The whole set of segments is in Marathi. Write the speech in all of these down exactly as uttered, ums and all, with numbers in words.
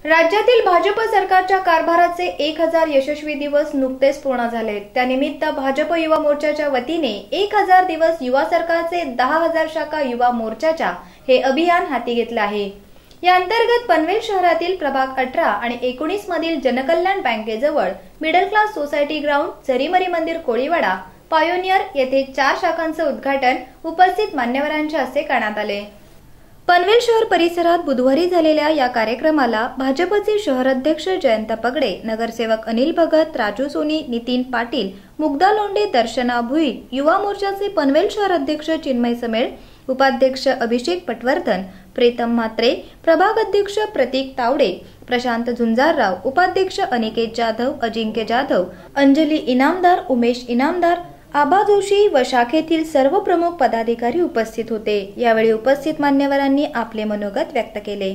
राज्यातील भाजप सरकारच्या कारभाराचे एक हजार यशस्वी दिवस नुकतेच पूर्ण झाले। त्यानिमित्त भाजप युवा मोर्चाच्या वतीने एक हजार दिवस युवा सरकारचे दहा हजार शाखा युवा मोर्चाच्या हे अभियान हाती घेतले आहे। या अंतर्गत पनवेल शहरातील प्रभाग अठरा आणि एकोणीस मधील जनकल्याण बँकेजवळ middle class society ground, Jarimari मंदिर कोळीवाडा, पायोनियर येथे चार शाखांचे उद्घाटन उपस्थित मान्यवरांच्या हस्ते करण्यात आले। पनवेल शहर परिसरात बुधवारी झालेल्या या कार्यक्रमाला भाजपचे शहर अध्यक्ष जयंत पगडे, नगरसेवक अनिल भगत, राजू सोनी, नितीन पाटील, मुग्धा लोंढे, दर्शना भुई, युवा मोर्चाचे पनवेल शहर अध्यक्ष चिन्मय समेळ, उपाध्यक्ष अभिषेक पटवर्धन, प्रीतम म्हात्रे, प्रभाग अध्यक्ष प्रतीक तावडे, प्रशांत झुंजारराव, उपाध्यक्ष अनिकेत जाधव, अजिंक्य जाधव, अंजली इनामदार, उमेश इनामदार, आबा जोशी व शाखेतील सर्व प्रमुख पदाधिकारी उपस्थित होते। यावेळी उपस्थित मान्यवरांनी आपले मनोगत व्यक्त केले।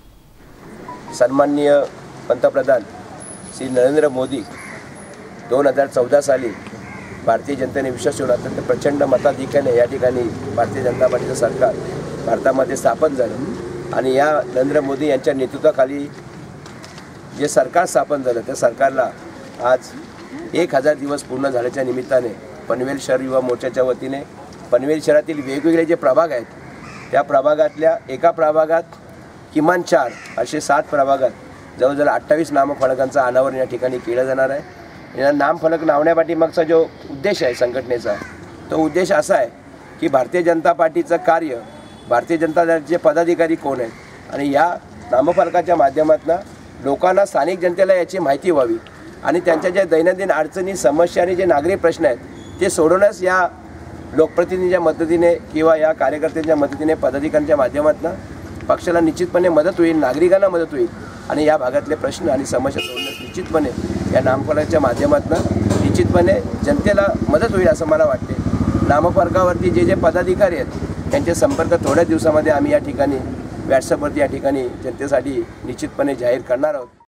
सन्माननीय पंतप्रधान श्री नरेंद्र मोदी दोन हजार चौदा साली भारतीय जनतेने विश्वास ठेवला, अत्यंत प्रचंड मताधिक्याने या ठिकाणी भारतीय जनता पार्टीचं सरकार भारतामध्ये स्थापन झालं आणि या नरेंद्र मोदी यांच्या नेतृत्वाखाली जे सरकार स्थापन झालं त्या सरकारला आज एक हजार दिवस पूर्ण झाल्याच्या निमित्ताने पनवेल शहर युवा मोर्चाच्या वतीने पनवेल शहरातील वेगवेगळे जे प्रभाग आहेत त्या प्रभागातल्या एका प्रभागात किमान चार असे सात प्रभागात जवळजवळ अठ्ठावीस नामफलकांचं अनावरण या ठिकाणी केलं जाणार आहे। या नामफलक लावण्यापाठीमागचा जो उद्देश आहे संघटनेचा, तो उद्देश असा आहे की भारतीय जनता पार्टीचं कार्य, भारतीय जनता पार्टीचे पदाधिकारी कोण आहेत आणि या नामफलकाच्या माध्यमातून लोकांना, स्थानिक जनतेला याची माहिती व्हावी आणि त्यांच्या ज्या दैनंदिन अडचणी, समस्या आणि जे नागरिक प्रश्न आहेत ते सोडवण्यास या लोकप्रतिनिधींच्या मदतीने किंवा या कार्यकर्त्यांच्या मदतीने, पदाधिकाऱ्यांच्या माध्यमातून पक्षाला निश्चितपणे मदत होईल, नागरिकांना मदत होईल आणि या भागातले प्रश्न आणि समस्या सोडवण्यास निश्चितपणे या नामफलकाच्या माध्यमातून निश्चितपणे जनतेला मदत होईल असं मला वाटते। नामफलकावरती जे जे पदाधिकारी आहेत त्यांचे संपर्क थोड्या दिवसामध्ये आम्ही या ठिकाणी व्हॉट्सअपवरती या ठिकाणी जनतेसाठी निश्चितपणे जाहीर करणार आहोत।